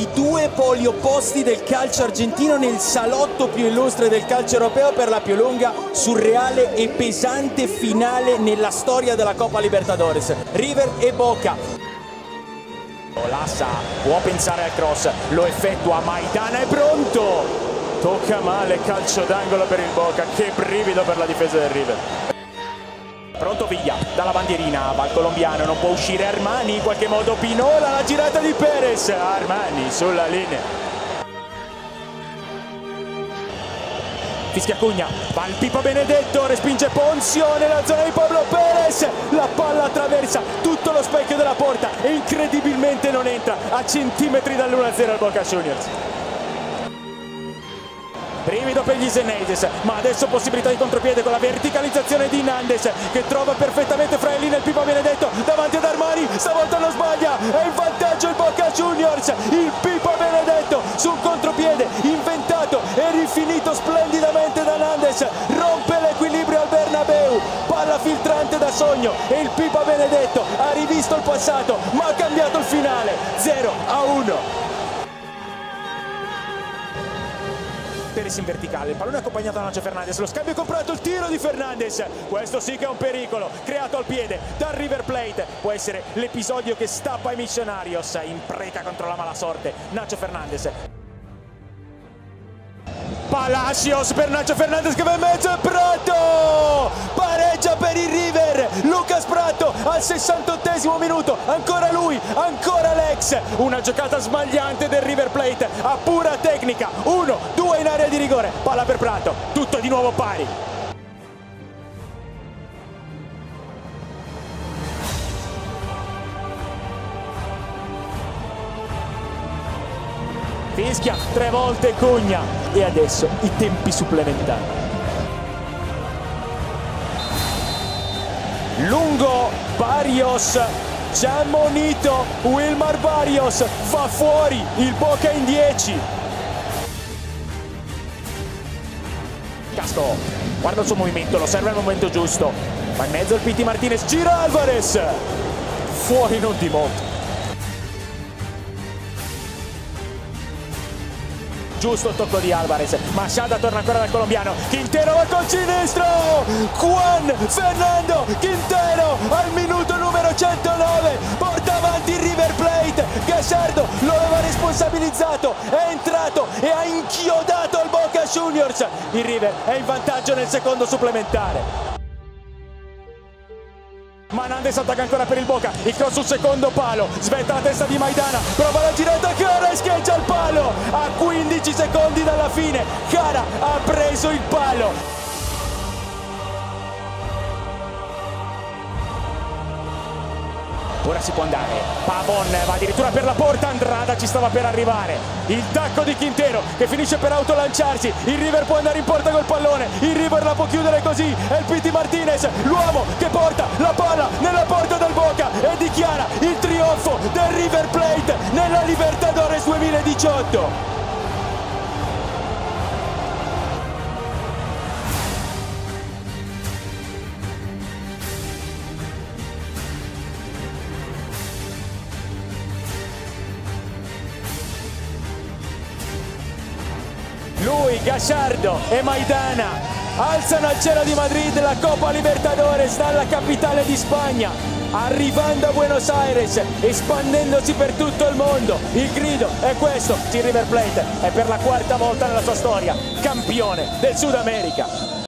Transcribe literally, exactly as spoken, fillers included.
i due poli opposti del calcio argentino nel salotto più illustre del calcio europeo per la più lunga, surreale e pesante finale nella storia della Coppa Libertadores. River e Boca. Lassa può pensare al cross, lo effettua, Maidana è pronto, tocca male, calcio d'angolo per il Boca, che brivido per la difesa del River. Pronto Villa, dalla bandierina, va il colombiano, non può uscire Armani, in qualche modo Pinola, la girata di Perez, Armani sulla linea. Fischia Cugna, va il Pipo Benedetto, respinge Ponzio nella zona di Pablo Perez, la palla attraversa tutto lo specchio della porta e incredibilmente non entra a centimetri dall'uno a zero al Boca Juniors. Brivido per gli Zeneides, ma adesso possibilità di contropiede con la verticalizzazione di Nandes che trova perfettamente fra le linee il Pipo Benedetto davanti ad Armani, stavolta non sbaglia, è in vantaggio il Boca Juniors, il Pipo Benedetto sul contropiede inventato e rifinito splendidamente da Nandes, rompe l'equilibrio al Bernabeu, palla filtrante da sogno e il Pipo Benedetto ha rivisto il passato ma ha cambiato il finale, zero a uno. Perez in verticale, il pallone accompagnato da Nacho Fernandez, lo scambio comprato, il tiro di Fernandez, questo sì che è un pericolo, creato al piede dal River Plate, può essere l'episodio che stappa i Missionarios in preda contro la mala sorte, Nacho Fernandez. Palacios per Nacho Fernandez che va in mezzo, Prato pareggia per il River, Lucas Prato al sessantottesimo minuto, ancora lui, ancora l'ex, una giocata smagliante del River Plate a pura tecnica, uno, due in area di rigore, palla per Prato, tutto di nuovo pari. Fischia tre volte Cugna e adesso i tempi supplementari. Lungo Barrios, già ammonito Wilmar Barrios, fa fuori il Boca in dieci. Castro guarda il suo movimento, lo serve al momento giusto, va in mezzo il Piti Martinez, gira Alvarez, fuori non di molto. Giusto il tocco di Alvarez, Machada torna ancora dal colombiano, Quintero va col sinistro, Juan Fernando Quintero al minuto numero centonove, porta avanti il River Plate, Gallardo lo aveva responsabilizzato, è entrato e ha inchiodato il Boca Juniors, il River è in vantaggio nel secondo supplementare. Manandes attacca ancora per il Boca, il cross sul secondo palo, svetta la testa di Maidana, prova la girata, Cara schiaccia il palo, a quindici secondi dalla fine, Cara ha preso il palo. Ora si può andare, Pavon va addirittura per la porta, Andrada ci stava per arrivare, il tacco di Quintero che finisce per autolanciarsi, il River può andare in porta col pallone, il River la può chiudere così, è il Piti Martinez, l'uomo che porta la palla nella porta del Boca e dichiara il trionfo del River Plate nella Libertadores duemiladiciotto. Lui, Gallardo e Maidana alzano al cielo di Madrid la Coppa Libertadores dalla capitale di Spagna, arrivando a Buenos Aires, espandendosi per tutto il mondo. Il grido è questo, il River Plate è per la quarta volta nella sua storia campione del Sud America.